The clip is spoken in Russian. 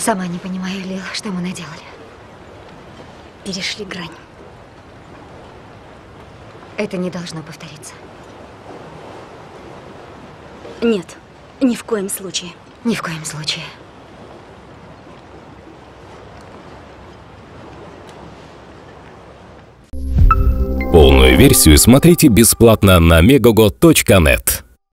Сама не понимаю, Лил, что мы наделали. Перешли грань. Это не должно повториться. Нет, ни в коем случае. Ни в коем случае. Полную версию смотрите бесплатно на megogo.net.